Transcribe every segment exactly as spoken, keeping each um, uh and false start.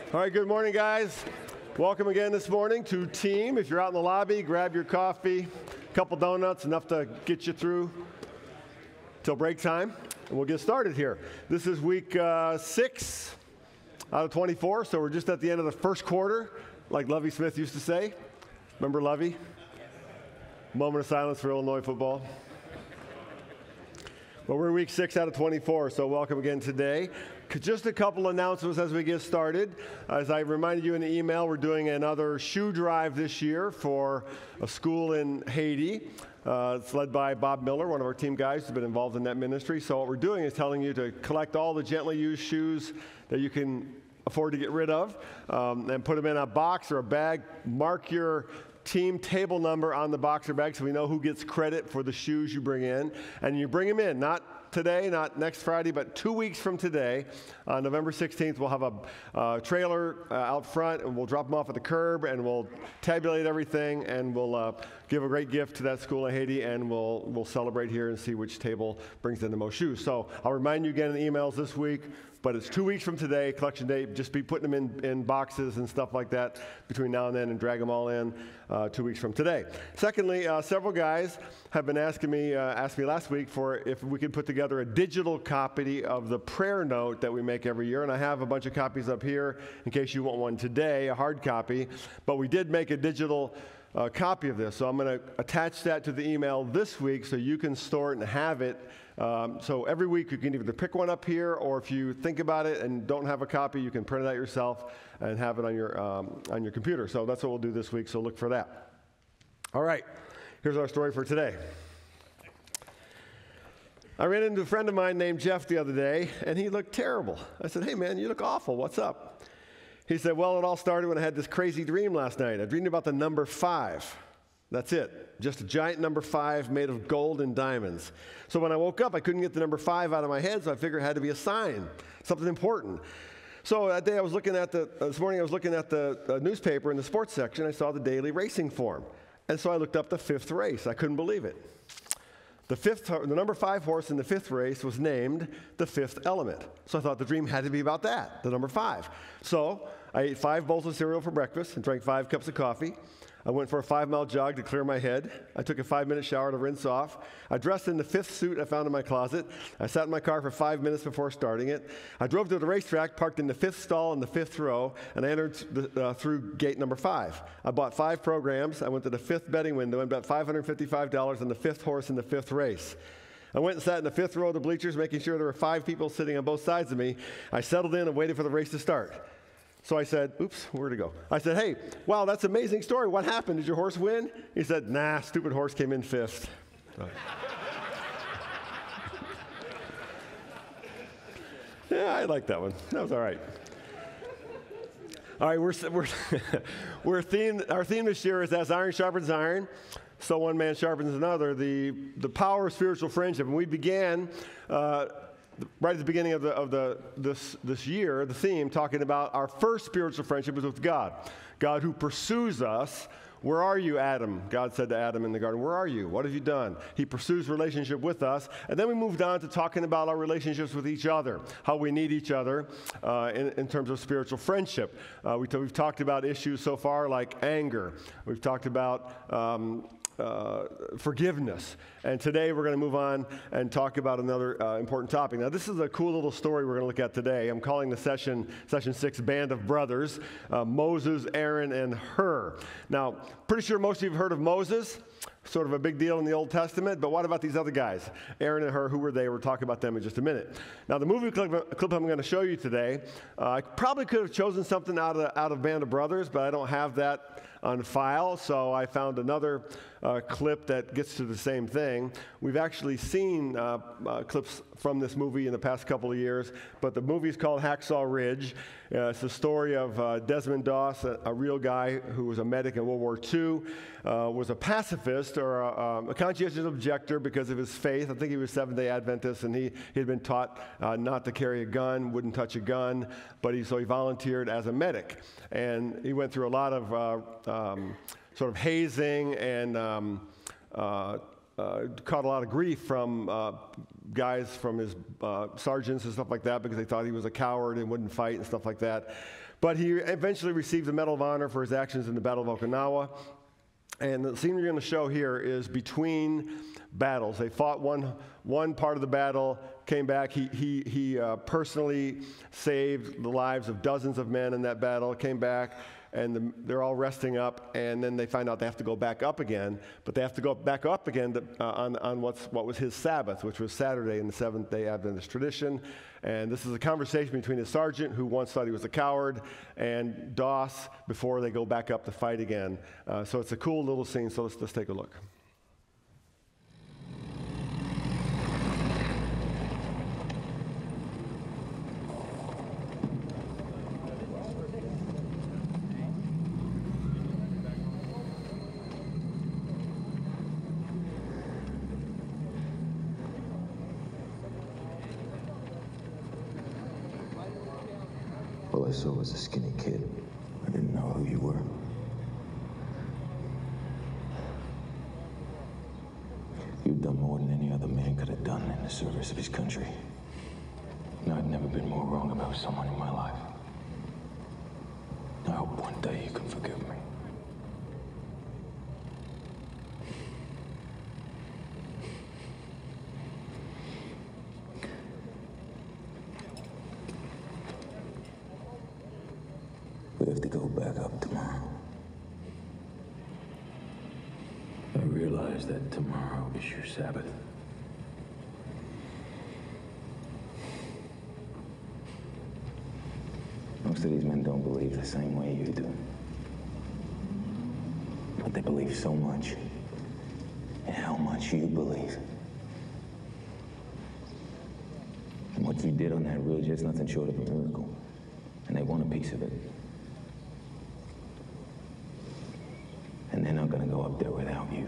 All right, good morning, guys. Welcome again this morning to Team. If you're out in the lobby, grab your coffee, a couple donuts, enough to get you through till break time, and we'll get started here. This is week uh, six out of twenty-four, so we're just at the end of the first quarter, like Lovie Smith used to say. Remember Lovie? Moment of silence for Illinois football. Well, we're in week six out of twenty-four, so welcome again today. Just a couple announcements as we get started. As I reminded you in the email, we're doing another shoe drive this year for a school in Haiti. Uh, it's led by Bob Miller, one of our team guys who's been involved in that ministry. So what we're doing is telling you to collect all the gently used shoes that you can afford to get rid of um, and put them in a box or a bag. Mark your team table number on the box or bag so we know who gets credit for the shoes you bring in. And you bring them in, not today, not next Friday, but two weeks from today, on November sixteenth, we'll have a uh, trailer uh, out front, and we'll drop them off at the curb, and we'll tabulate everything, and we'll uh, give a great gift to that school in Haiti, and we'll we'll celebrate here and see which table brings in the most shoes. So I'll remind you again in the emails this week, but it's two weeks from today, collection day. Just be putting them in, in boxes and stuff like that between now and then, and drag them all in uh, two weeks from today. Secondly, uh, several guys have been asking me, uh, asked me last week for if we could put together a digital copy of the prayer note that we make every year, and I have a bunch of copies up here in case you want one today, a hard copy, but we did make a digital uh, copy of this, so I'm going to attach that to the email this week so you can store it and have it. Um, so every week you can either pick one up here, or if you think about it and don't have a copy, you can print it out yourself and have it on your, um, on your computer. So that's what we'll do this week, so look for that. All right, here's our story for today. I ran into a friend of mine named Jeff the other day, and he looked terrible. I said, hey man, you look awful, what's up? He said, well, it all started when I had this crazy dream last night. I dreamed about the number five. That's it. Just a giant number five made of gold and diamonds. So when I woke up, I couldn't get the number five out of my head, so I figured it had to be a sign, something important. So that day I was looking at the, uh, this morning I was looking at the uh, newspaper in the sports section. I saw the daily racing form. And so I looked up the fifth race. I couldn't believe it. The fifth, the number five horse in the fifth race was named the Fifth Element. So I thought the dream had to be about that, the number five. So I ate five bowls of cereal for breakfast and drank five cups of coffee. I went for a five-mile jog to clear my head. I took a five-minute shower to rinse off. I dressed in the fifth suit I found in my closet. I sat in my car for five minutes before starting it. I drove to the racetrack, parked in the fifth stall in the fifth row, and I entered the, uh, through gate number five. I bought five programs. I went to the fifth betting window and bet five hundred fifty-five dollars on the fifth horse in the fifth race. I went and sat in the fifth row of the bleachers, making sure there were five people sitting on both sides of me. I settled in and waited for the race to start. So I said, oops, where'd it go? I said, hey, wow, that's an amazing story. What happened? Did your horse win? He said, nah, stupid horse came in fifth. Yeah, I like that one. That was all right. All right, we're, we're, we're theme, our theme this year is as iron sharpens iron, so one man sharpens another, the, the power of spiritual friendship. And we began uh, right at the beginning of the of the this this year, the theme talking about our first spiritual friendship is with God, God who pursues us. Where are you, Adam? God said to Adam in the garden, where are you? What have you done? He pursues relationship with us. And then we moved on to talking about our relationships with each other, how we need each other uh, in, in terms of spiritual friendship. Uh, we t- we've talked about issues so far like anger. We've talked about um, Uh, forgiveness. And today we're going to move on and talk about another uh, important topic. Now, this is a cool little story we're going to look at today. I'm calling the session, session six, Band of Brothers, uh, Moses, Aaron, and Hur. Now, pretty sure most of you have heard of Moses, sort of a big deal in the Old Testament, but what about these other guys? Aaron and Hur, who were they? We'll talk about them in just a minute. Now, the movie clip, clip I'm going to show you today, uh, I probably could have chosen something out of, out of Band of Brothers, but I don't have that on file, so I found another uh, clip that gets to the same thing. We've actually seen uh, uh, clips from this movie in the past couple of years, but the movie is called Hacksaw Ridge. Uh, it's the story of uh, Desmond Doss, a, a real guy who was a medic in World War Two, uh, was a pacifist or a, um, a conscientious objector because of his faith. I think he was Seventh-day Adventist, and he, he had been taught uh, not to carry a gun, wouldn't touch a gun, but he, so he volunteered as a medic. And he went through a lot of uh, um, sort of hazing and um, uh, uh, caught a lot of grief from uh, guys from his uh, sergeants and stuff like that because they thought he was a coward and wouldn't fight and stuff like that. But he eventually received the Medal of Honor for his actions in the Battle of Okinawa. And the scene we're going to show here is between battles. They fought one, one part of the battle, came back. He, he, he uh, personally saved the lives of dozens of men in that battle, came back, and the, they're all resting up, and then they find out they have to go back up again, but they have to go back up again to, uh, on, on what's, what was his Sabbath, which was Saturday in the Seventh-day Adventist tradition. And this is a conversation between a sergeant who once thought he was a coward and Doss before they go back up to fight again. Uh, so it's a cool little scene, so let's, let's take a look. All I saw was a skinny kid. I didn't know who you were. You've done more than any other man could have done in the service of his country. And I've never been more wrong about someone in my life. I hope one day you can forgive me. We have to go back up tomorrow. I realize that tomorrow is your Sabbath. Most of these men don't believe the same way you do. But they believe so much in how much you believe. And what you did on that ridge is nothing short of a miracle. And they want a piece of it. And they're not gonna go up there without you.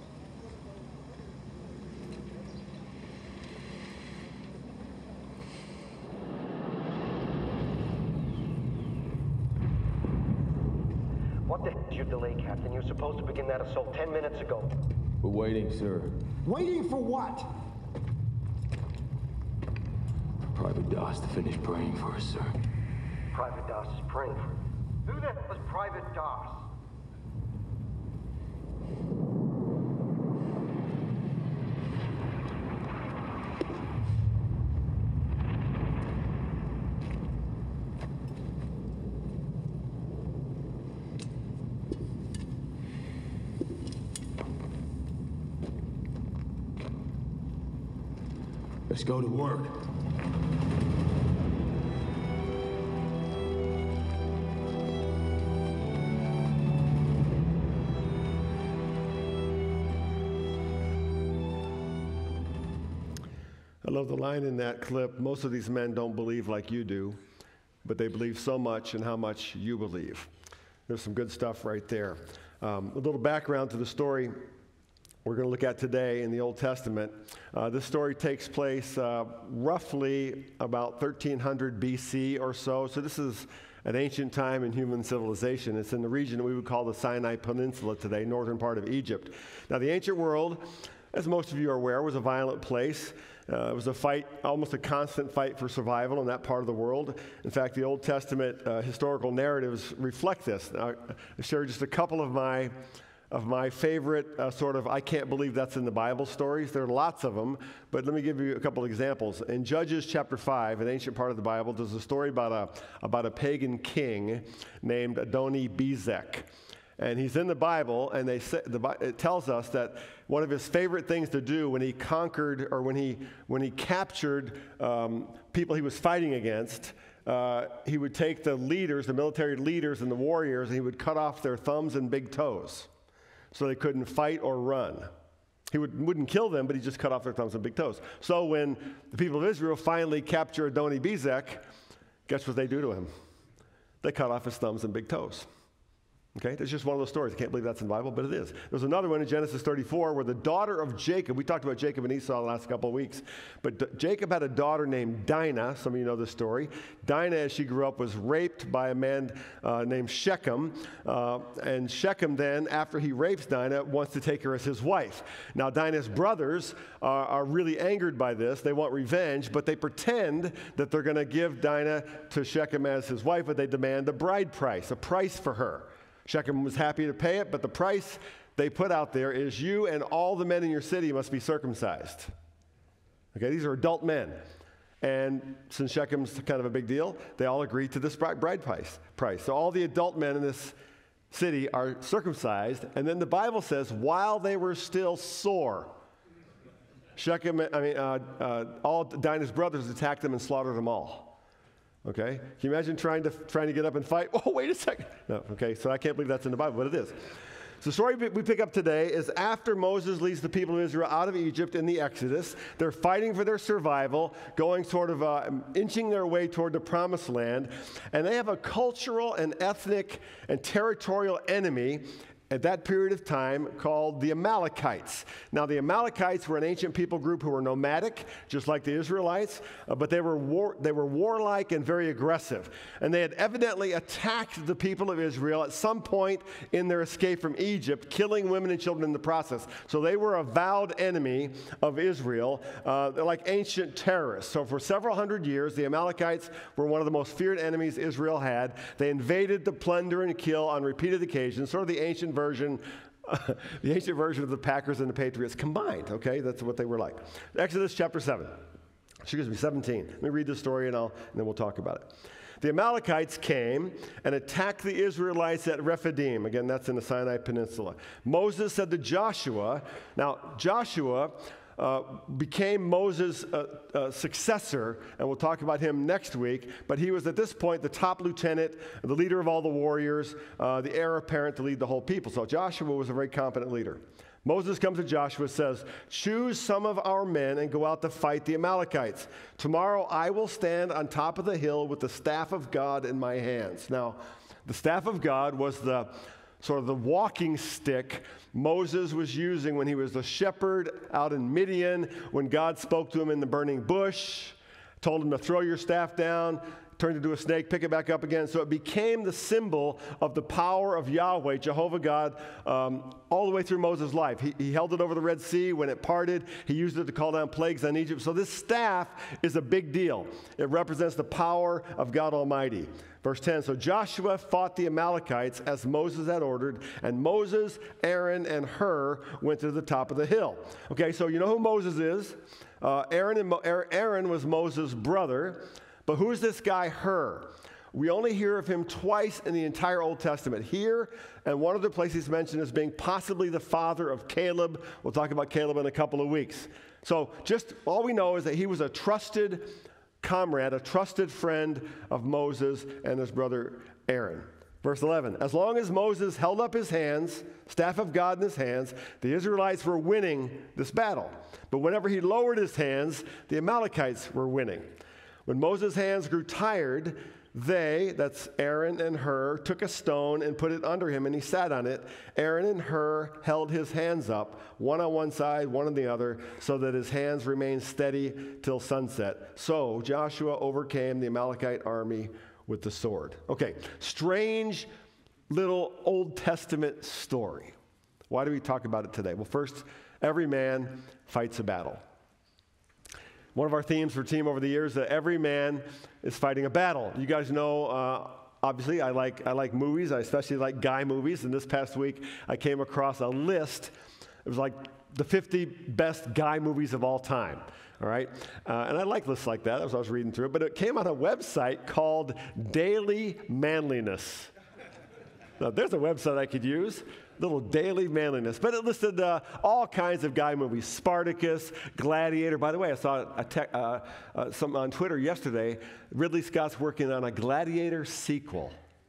What the heck is your delay, Captain? You were supposed to begin that assault ten minutes ago. We're waiting, sir. Waiting for what? Private Doss to finish praying for us, sir. Private Doss is praying for. Who the hell is Private Doss? Let's go to work. I love the line in that clip, most of these men don't believe like you do, but they believe so much in how much you believe. There's some good stuff right there. Um, a little background to the story we're going to look at today in the Old Testament. Uh, this story takes place uh, roughly about thirteen hundred B C or so. So this is an ancient time in human civilization. It's in the region that we would call the Sinai Peninsula today, northern part of Egypt. Now, the ancient world, as most of you are aware, was a violent place. Uh, it was a fight, almost a constant fight for survival in that part of the world. In fact, the Old Testament uh, historical narratives reflect this. Now, I share just a couple of my of my favorite uh, sort of I can't believe that's in the Bible stories. There are lots of them, but let me give you a couple examples. In Judges chapter five, an ancient part of the Bible, there's a story about a, about a pagan king named Adoni-Bezek. And he's in the Bible, and they say, the, it tells us that one of his favorite things to do when he conquered or when he, when he captured um, people he was fighting against, uh, he would take the leaders, the military leaders and the warriors, and he would cut off their thumbs and big toes so they couldn't fight or run. He would, wouldn't kill them, but he just cut off their thumbs and big toes. So when the people of Israel finally capture Adoni-Bezek, guess what they do to him? They cut off his thumbs and big toes. Okay, that's just one of those stories. I can't believe that's in the Bible, but it is. There's another one in Genesis thirty-four where the daughter of Jacob, we talked about Jacob and Esau the last couple of weeks, but D- Jacob had a daughter named Dinah. Some of you know this story. Dinah, as she grew up, was raped by a man uh, named Shechem. Uh, and Shechem then, after he rapes Dinah, wants to take her as his wife. Now, Dinah's brothers are, are really angered by this. They want revenge, but they pretend that they're going to give Dinah to Shechem as his wife, but they demand a bride price, a price for her. Shechem was happy to pay it, but the price they put out there is you and all the men in your city must be circumcised. Okay, these are adult men. And since Shechem's kind of a big deal, they all agree to this bride price. price. So all the adult men in this city are circumcised, and then the Bible says, while they were still sore, Shechem, I mean, uh, uh, all Dinah's brothers attacked them and slaughtered them all. Okay? Can you imagine trying to trying to get up and fight? Oh, wait a second. No, okay, so I can't believe that's in the Bible, but it is. So the story we pick up today is after Moses leads the people of Israel out of Egypt in the Exodus. They're fighting for their survival, going sort of uh, inching their way toward the promised land, and they have a cultural and ethnic and territorial enemy at that period of time called the Amalekites. Now, the Amalekites were an ancient people group who were nomadic, just like the Israelites, uh, but they were war, they were warlike and very aggressive. And they had evidently attacked the people of Israel at some point in their escape from Egypt, killing women and children in the process. So they were a vowed enemy of Israel. Uh, they're like ancient terrorists. So for several hundred years, the Amalekites were one of the most feared enemies Israel had. They invaded to plunder and kill on repeated occasions, sort of the ancient version, uh, the ancient version of the Packers and the Patriots combined, okay? That's what they were like. Exodus chapter seven, excuse me, seventeen. Let me read the story and, I'll, and then we'll talk about it. The Amalekites came and attacked the Israelites at Rephidim. Again, that's in the Sinai Peninsula. Moses said to Joshua, now Joshua Uh, became Moses' uh, uh, successor, and we'll talk about him next week, but he was at this point the top lieutenant, the leader of all the warriors, uh, the heir apparent to lead the whole people. So Joshua was a very competent leader. Moses comes to Joshua and says, choose some of our men and go out to fight the Amalekites. Tomorrow I will stand on top of the hill with the staff of God in my hands. Now, the staff of God was the sort of the walking stick Moses was using when he was the shepherd out in Midian, when God spoke to him in the burning bush, told him to throw your staff down, turned into a snake, pick it back up again. So it became the symbol of the power of Yahweh, Jehovah God, um, all the way through Moses' life. He, he held it over the Red Sea. When it parted, he used it to call down plagues on Egypt. So this staff is a big deal. It represents the power of God Almighty. Verse ten, so Joshua fought the Amalekites as Moses had ordered, and Moses, Aaron, and Hur went to the top of the hill. Okay, so you know who Moses is. Uh, Aaron, and Mo- Aaron was Moses' brother, but who is this guy Hur? We only hear of him twice in the entire Old Testament. Here, and one of the places mentioned as being possibly the father of Caleb. We'll talk about Caleb in a couple of weeks. So just all we know is that he was a trusted comrade, a trusted friend of Moses and his brother Aaron. Verse eleven, as long as Moses held up his hands, staff of God in his hands, the Israelites were winning this battle. But whenever he lowered his hands, the Amalekites were winning. When Moses' hands grew tired, they, that's Aaron and Hur, took a stone and put it under him, and he sat on it. Aaron and Hur held his hands up, one on one side, one on the other, so that his hands remained steady till sunset. So Joshua overcame the Amalekite army with the sword. Okay, strange little Old Testament story. Why do we talk about it today? Well, first, every man fights a battle. One of our themes for Team over the years is that every man is fighting a battle. You guys know, uh, obviously, I like I like movies. I especially like guy movies. And this past week, I came across a list. It was like the fifty best guy movies of all time. All right? Uh, and I like lists like that as I was reading through it. But it came on a website called Daily Manliness. Now, there's a website I could use. Little Daily Manliness. But it listed uh, all kinds of guy movies. Spartacus, Gladiator. By the way, I saw a te- uh, uh, some on Twitter yesterday. Ridley Scott's working on a Gladiator sequel.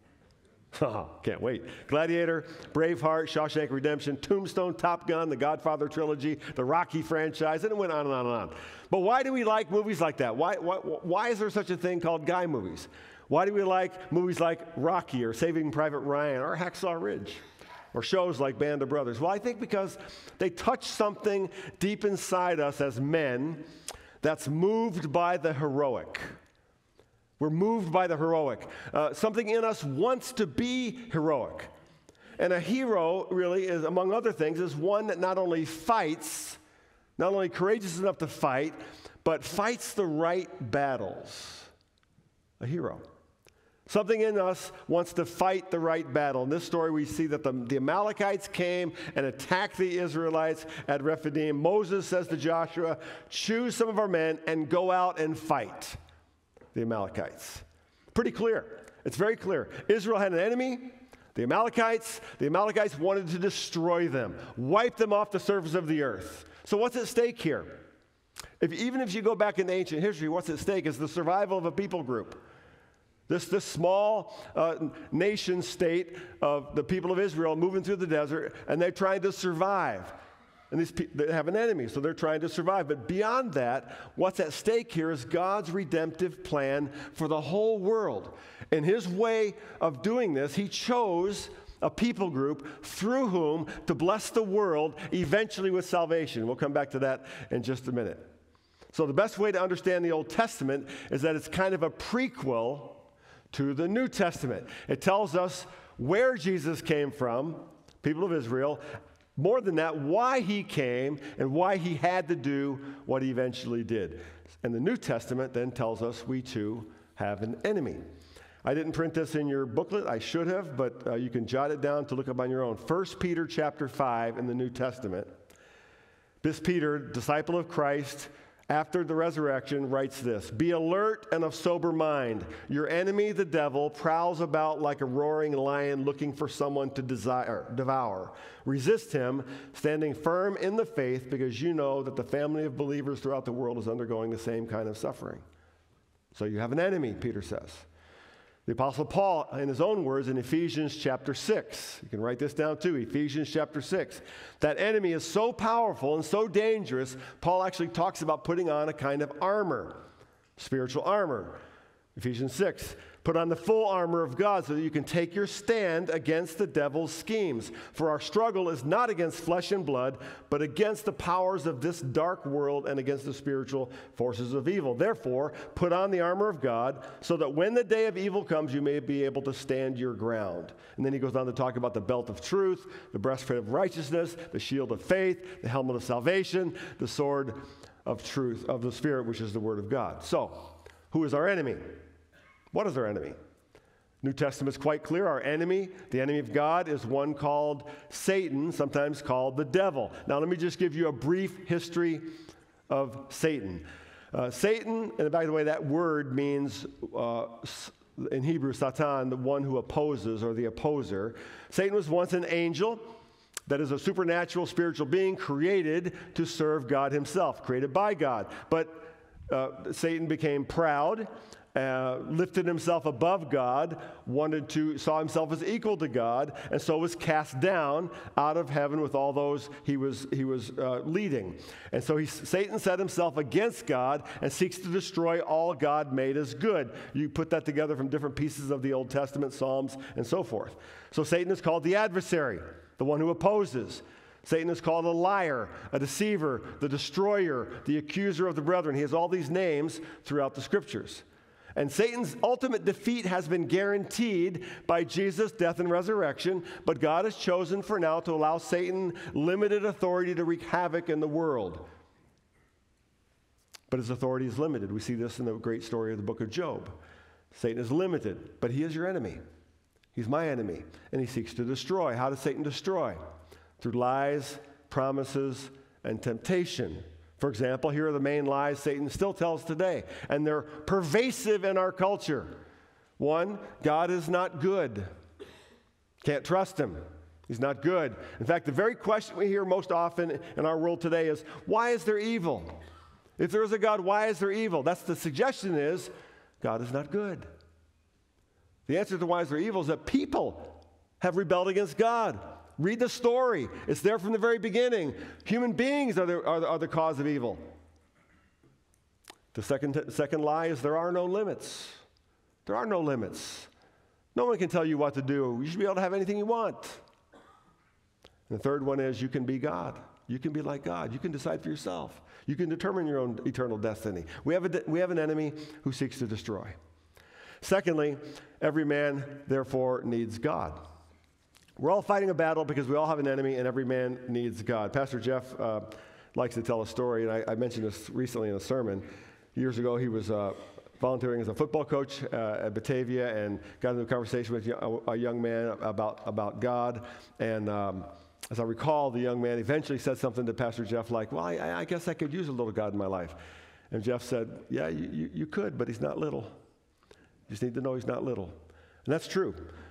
Can't wait. Gladiator, Braveheart, Shawshank Redemption, Tombstone, Top Gun, the Godfather trilogy, the Rocky franchise, and it went on and on and on. But why do we like movies like that? Why, why, why is there such a thing called guy movies? Why do we like movies like Rocky or Saving Private Ryan or Hacksaw Ridge or shows like Band of Brothers? Well, I think because they touch something deep inside us as men that's moved by the heroic. We're moved by the heroic. Uh, something in us wants to be heroic. And a hero, really, is, among other things, is one that not only fights, not only courageous enough to fight, but fights the right battles. A hero. Something in us wants to fight the right battle. In this story, we see that the, the Amalekites came and attacked the Israelites at Rephidim. Moses says to Joshua, choose some of our men and go out and fight the Amalekites. Pretty clear. It's very clear. Israel had an enemy, the Amalekites. The Amalekites wanted to destroy them, wipe them off the surface of the earth. So what's at stake here? If, even if you go back in ancient history, what's at stake is the survival of a people group. This, this small uh, nation state of the people of Israel moving through the desert, and they're trying to survive. And these pe- they have an enemy, so they're trying to survive. But beyond that, what's at stake here is God's redemptive plan for the whole world. In his way of doing this, he chose a people group through whom to bless the world, eventually with salvation. We'll come back to that in just a minute. So the best way to understand the Old Testament is that it's kind of a prequel to the New Testament. It tells us where Jesus came from, people of Israel. More than that, why he came and why he had to do what he eventually did. And the New Testament then tells us we too have an enemy. I didn't print this in your booklet. I should have, but uh, you can jot it down to look up on your own. First Peter chapter five in the New Testament. This Peter, disciple of Christ, after the resurrection, writes this: be alert and of sober mind. Your enemy, the devil, prowls about like a roaring lion looking for someone to desire, devour. Resist him, standing firm in the faith, because you know that the family of believers throughout the world is undergoing the same kind of suffering. So you have an enemy, Peter says. The Apostle Paul, in his own words, in Ephesians chapter six, you can write this down too, Ephesians chapter six. That enemy is so powerful and so dangerous, Paul actually talks about putting on a kind of armor, spiritual armor. Ephesians six, put on the full armor of God so that you can take your stand against the devil's schemes. For our struggle is not against flesh and blood, but against the powers of this dark world and against the spiritual forces of evil. Therefore, put on the armor of God so that when the day of evil comes, you may be able to stand your ground. And then he goes on to talk about the belt of truth, the breastplate of righteousness, the shield of faith, the helmet of salvation, the sword of truth, of the Spirit, which is the word of God. So, who is our enemy? What is our enemy? New Testament is quite clear. Our enemy, the enemy of God, is one called Satan, sometimes called the devil. Now, let me just give you a brief history of Satan. Uh, Satan, and by the way, that word means, uh, in Hebrew, Satan, the one who opposes or the opposer. Satan was once an angel, that is a supernatural spiritual being created to serve God himself, created by God. But uh, Satan became proud, Uh, lifted himself above God, wanted to, saw himself as equal to God, and so was cast down out of heaven with all those he was he was uh, leading. And so he, Satan set himself against God and seeks to destroy all God made as good. You put that together from different pieces of the Old Testament, Psalms, and so forth. So Satan is called the adversary, the one who opposes. Satan is called a liar, a deceiver, the destroyer, the accuser of the brethren. He has all these names throughout the Scriptures. And Satan's ultimate defeat has been guaranteed by Jesus' death and resurrection, but God has chosen for now to allow Satan limited authority to wreak havoc in the world. But his authority is limited. We see this in the great story of the book of Job. Satan is limited, but he is your enemy. He's my enemy, and he seeks to destroy. How does Satan destroy? Through lies, promises, and temptation. For example, here are the main lies Satan still tells today, and they're pervasive in our culture. One, God is not good. Can't trust him. He's not good. In fact, the very question we hear most often in our world today is, why is there evil? If there is a God, why is there evil? That's the suggestion is, God is not good. The answer to why is there evil is that people have rebelled against God. Read the story. It's there from the very beginning. Human beings are the, are the, are the cause of evil. The second, second lie is there are no limits. There are no limits. No one can tell you what to do. You should be able to have anything you want. And the third one is you can be God. You can be like God. You can decide for yourself. You can determine your own eternal destiny. We have, a, we have an enemy who seeks to destroy. Secondly, every man, therefore, needs God. We're all fighting a battle because we all have an enemy, and every man needs God. Pastor Jeff uh, likes to tell a story, and I, I mentioned this recently in a sermon. Years ago, he was uh, volunteering as a football coach uh, at Batavia and got into a conversation with a, a young man about, about God. And um, as I recall, the young man eventually said something to Pastor Jeff like, well, I, I guess I could use a little God in my life. And Jeff said, yeah, you, you, you could, but he's not little. You just need to know he's not little. And that's true.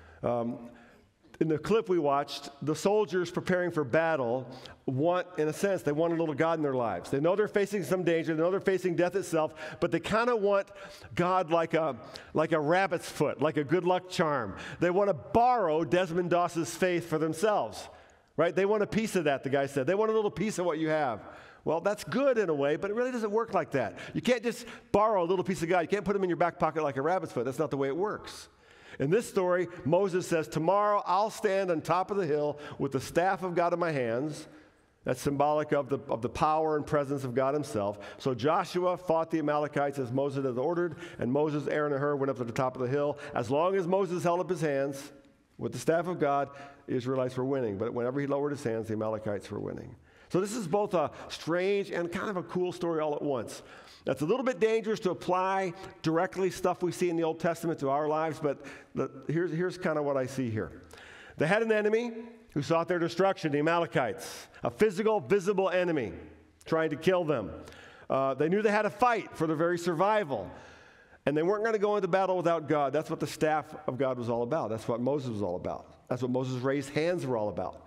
Um, in the clip we watched, the soldiers preparing for battle want, in a sense, they want a little God in their lives. They know they're facing some danger. They know they're facing death itself, but they kind of want God like a, like a rabbit's foot, like a good luck charm. They want to borrow Desmond Doss's faith for themselves, right? They want a piece of that, the guy said. They want a little piece of what you have. Well, that's good in a way, but it really doesn't work like that. You can't just borrow a little piece of God. You can't put him in your back pocket like a rabbit's foot. That's not the way it works. In this story, Moses says, tomorrow I'll stand on top of the hill with the staff of God in my hands. That's symbolic of the, of the power and presence of God himself. So Joshua fought the Amalekites as Moses had ordered, and Moses, Aaron, and Hur went up to the top of the hill. As long as Moses held up his hands with the staff of God, the Israelites were winning. But whenever he lowered his hands, the Amalekites were winning. So this is both a strange and kind of a cool story all at once. That's a little bit dangerous to apply directly stuff we see in the Old Testament to our lives, but the, here's, here's kind of what I see here. They had an enemy who sought their destruction, the Amalekites, a physical, visible enemy trying to kill them. Uh, they knew they had to fight for their very survival, and they weren't going to go into battle without God. That's what the staff of God was all about. That's what Moses was all about. That's what Moses' raised hands were all about.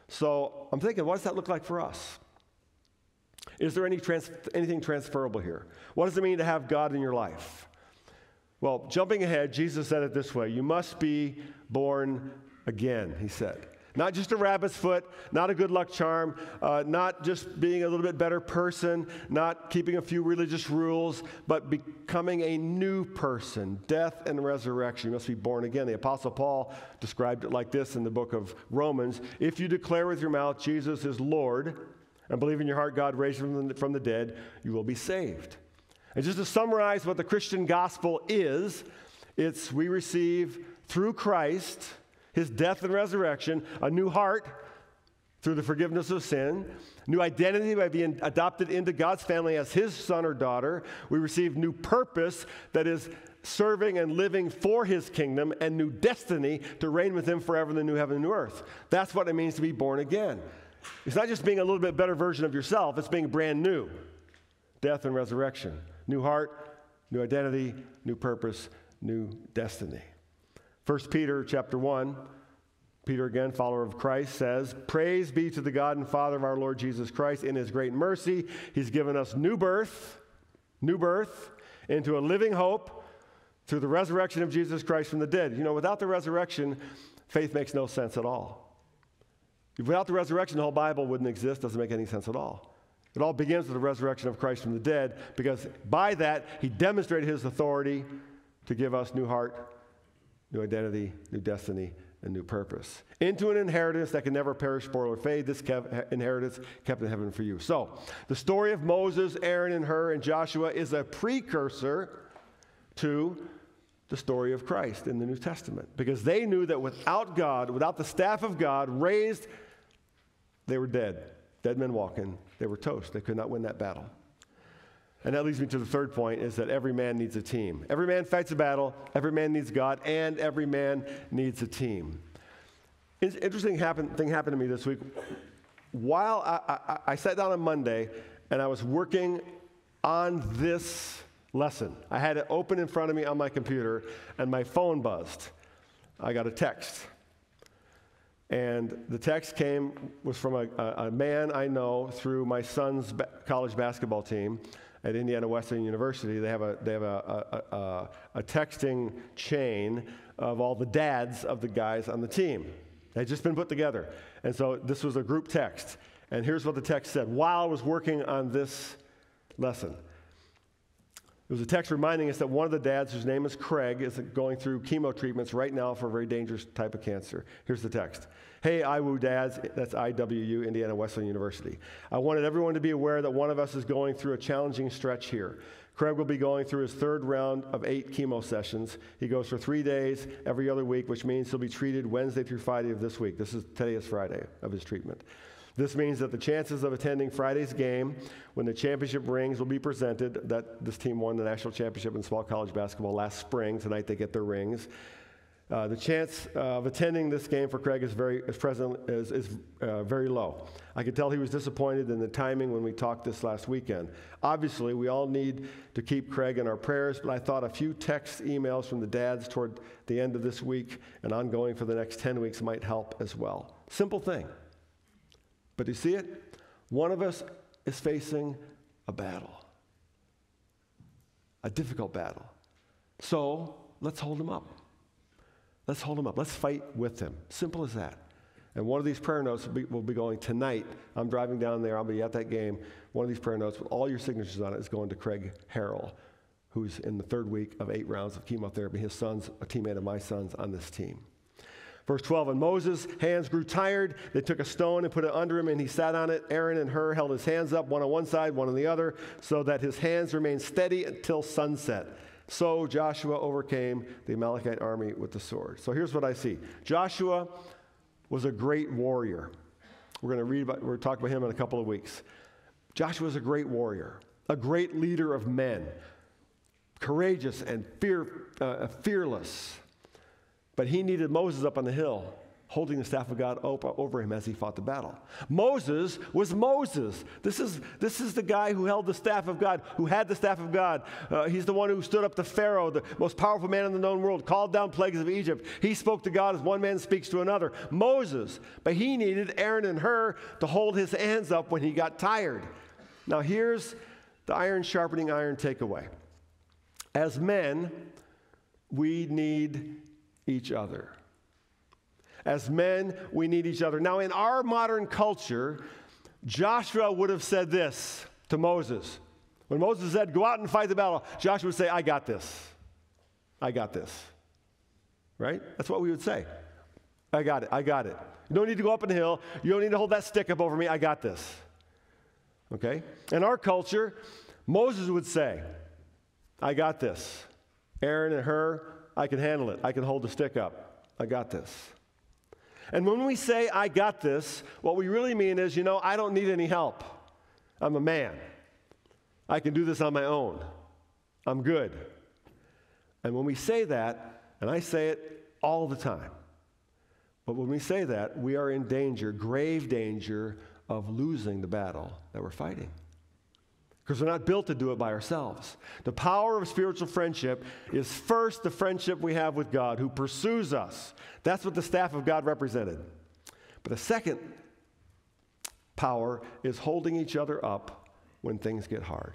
So I'm thinking, what does that look like for us? Is there any trans- anything transferable here? What does it mean to have God in your life? Well, jumping ahead, Jesus said it this way: you must be born again, he said. Not just a rabbit's foot, not a good luck charm, uh, not just being a little bit better person, not keeping a few religious rules, but becoming a new person, death and resurrection. You must be born again. The Apostle Paul described it like this in the book of Romans: if you declare with your mouth Jesus is Lord and believe in your heart God raised him from the, from the dead, you will be saved. And just to summarize what the Christian gospel is, it's we receive through Christ, his death and resurrection, a new heart through the forgiveness of sin, new identity by being adopted into God's family as his son or daughter. We receive new purpose, that is serving and living for his kingdom, and new destiny to reign with him forever in the new heaven and new earth. That's what it means to be born again. It's not just being a little bit better version of yourself, it's being brand new. Death and resurrection. New heart, new identity, new purpose, new destiny. First Peter chapter one, Peter again, follower of Christ, says, praise be to the God and Father of our Lord Jesus Christ. In his great mercy, he's given us new birth, new birth into a living hope through the resurrection of Jesus Christ from the dead. You know, without the resurrection, faith makes no sense at all. Without the resurrection, the whole Bible wouldn't exist. Doesn't make any sense at all. It all begins with the resurrection of Christ from the dead, because by that, he demonstrated his authority to give us new heart, new identity, new destiny, and new purpose. Into an inheritance that can never perish, spoil, or fade. This kept, inheritance kept in heaven for you. So, the story of Moses, Aaron, and Hur, and Joshua is a precursor to the story of Christ in the New Testament. Because they knew that without God, without the staff of God raised, they were dead. Dead men walking. They were toast. They could not win that battle. And that leads me to the third point, is that every man needs a team. Every man fights a battle, every man needs God, and every man needs a team. An interesting happen, thing happened to me this week. While I, I, I sat down on Monday and I was working on this lesson, I had it open in front of me on my computer and my phone buzzed. I got a text. And the text came, was from a, a, a man I know through my son's ba- college basketball team at Indiana Wesleyan University. They have a they have a, a, a, a texting chain of all the dads of the guys on the team. They had just been put together. And so this was a group text. And here's what the text said while I was working on this lesson. It was a text reminding us that one of the dads, whose name is Craig, is going through chemo treatments right now for a very dangerous type of cancer. Here's the text. Hey, I W U dads, that's I W U, Indiana Wesleyan University. I wanted everyone to be aware that one of us is going through a challenging stretch here. Craig will be going through his third round of eight chemo sessions. He goes for three days every other week, which means he'll be treated Wednesday through Friday of this week. This is, today is Friday of his treatment. This means that the chances of attending Friday's game when the championship rings will be presented, that this team won the national championship in small college basketball last spring. Tonight they get their rings. Uh, the chance uh, of attending this game for Craig is very is present is, is uh, very low. I could tell he was disappointed in the timing when we talked this last weekend. Obviously, we all need to keep Craig in our prayers, but I thought a few text emails from the dads toward the end of this week and ongoing for the next ten weeks might help as well. Simple thing. But do you see it? One of us is facing a battle, a difficult battle. So let's hold him up. Let's hold him up. Let's fight with him. Simple as that. And one of these prayer notes will be, will be going tonight. I'm driving down there. I'll be at that game. One of these prayer notes with all your signatures on it is going to Craig Harrell, who's in the third week of eight rounds of chemotherapy. His son's a teammate of my son's on this team. Verse twelve, and Moses' hands grew tired. They took a stone and put it under him, and he sat on it. Aaron and Hur held his hands up, one on one side, one on the other, so that his hands remained steady until sunset. So Joshua overcame the Amalekite army with the sword. So here's what I see. Joshua was a great warrior. We're going to read about, we're going to talk about him in a couple of weeks. Joshua was a great warrior, a great leader of men, courageous and fear, uh, fearless. But he needed Moses up on the hill, holding the staff of God over him as he fought the battle. Moses was Moses. This is, this is the guy who held the staff of God, who had the staff of God. Uh, he's the one who stood up to Pharaoh, the most powerful man in the known world, called down plagues of Egypt. He spoke to God as one man speaks to another. Moses. But he needed Aaron and Hur to hold his hands up when he got tired. Now here's the iron sharpening iron takeaway. As men, we need each other. As men, we need each other. Now, in our modern culture, Joshua would have said this to Moses. When Moses said, go out and fight the battle, Joshua would say, I got this. I got this. Right? That's what we would say. I got it. I got it. You don't need to go up on the hill. You don't need to hold that stick up over me. I got this. Okay? In our culture, Moses would say, I got this. Aaron and Hur, I can handle it. I can hold the stick up. I got this. And when we say, I got this, what we really mean is, you know, I don't need any help. I'm a man. I can do this on my own. I'm good. And when we say that, and I say it all the time, but when we say that, we are in danger, grave danger of losing the battle that we're fighting. Because we're not built to do it by ourselves. The power of spiritual friendship is first the friendship we have with God, who pursues us. That's what the staff of God represented. But the second power is holding each other up when things get hard.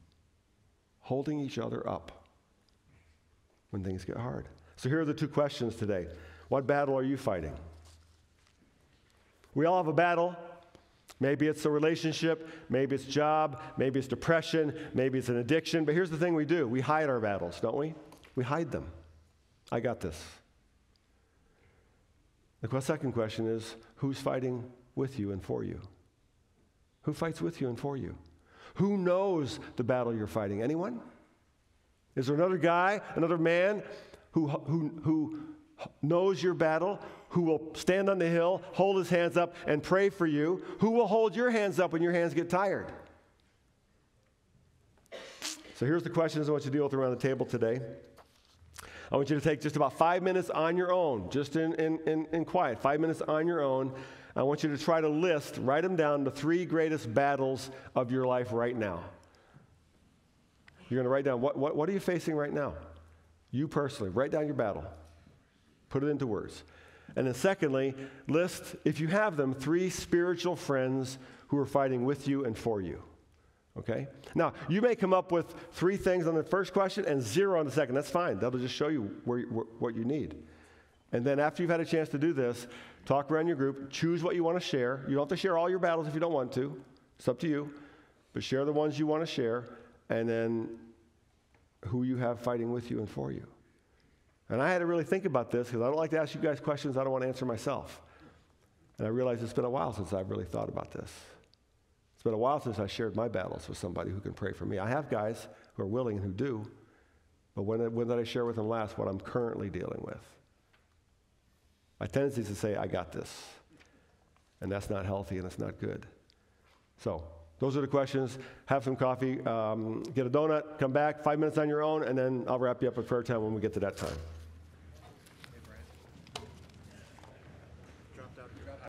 Holding each other up when things get hard. So here are the two questions today. What battle are you fighting? We all have a battle. Maybe it's a relationship, maybe it's job, maybe it's depression, maybe it's an addiction. But here's the thing we do. We hide our battles, don't we? We hide them. I got this. The second question is, who's fighting with you and for you? Who fights with you and for you? Who knows the battle you're fighting? Anyone? Is there another guy, another man who, who, who knows your battle, who will stand on the hill, hold his hands up, and pray for you? Who will hold your hands up when your hands get tired? So here's the questions I want you to deal with around the table today. I want you to take just about five minutes on your own, just in, in, in, in quiet, five minutes on your own. I want you to try to list, write them down, the three greatest battles of your life right now. You're going to write down, what, what, what are you facing right now? You personally, write down your battle. Put it into words. And then secondly, list, if you have them, three spiritual friends who are fighting with you and for you. Okay? Now, you may come up with three things on the first question and zero on the second. That's fine. That'll just show you where, where, what you need. And then after you've had a chance to do this, talk around your group, choose what you want to share. You don't have to share all your battles if you don't want to. It's up to you. But share the ones you want to share, and then who you have fighting with you and for you. And I had to really think about this because I don't like to ask you guys questions I don't want to answer myself. And I realized it's been a while since I've really thought about this. It's been a while since I shared my battles with somebody who can pray for me. I have guys who are willing and who do, but when, when did I share with them last what I'm currently dealing with? My tendency is to say, I got this. And that's not healthy and it's not good. So, those are the questions. Have some coffee, um, get a donut, come back, five minutes on your own, and then I'll wrap you up with prayer time when we get to that time.